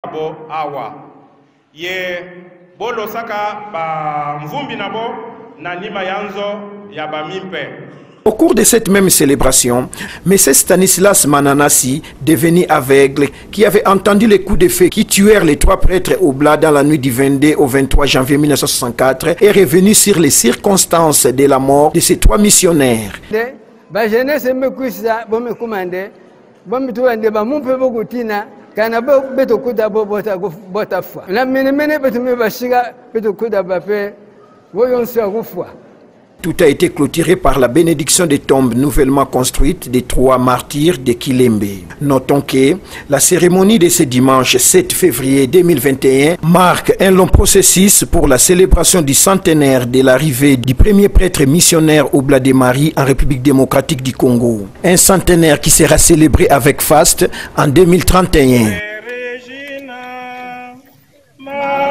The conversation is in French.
bo awa ye bolo saka ba mvumbi nabo na nima yanzo ya ba mimpe. Au cours de cette même célébration, M. Stanislas Mananasi, devenu aveugle, qui avait entendu les coups de feu qui tuèrent les 3 prêtres Oblats dans la nuit du 22 au 23 janvier 1964, est revenu sur les circonstances de la mort de ces 3 missionnaires. Tout a été clôturé par la bénédiction des tombes nouvellement construites des 3 martyrs de Kilembe. Notons que la cérémonie de ce dimanche 7 février 2021 marque un long processus pour la célébration du centenaire de l'arrivée du premier prêtre missionnaire Oblat de Marie en République démocratique du Congo. Un centenaire qui sera célébré avec faste en 2031.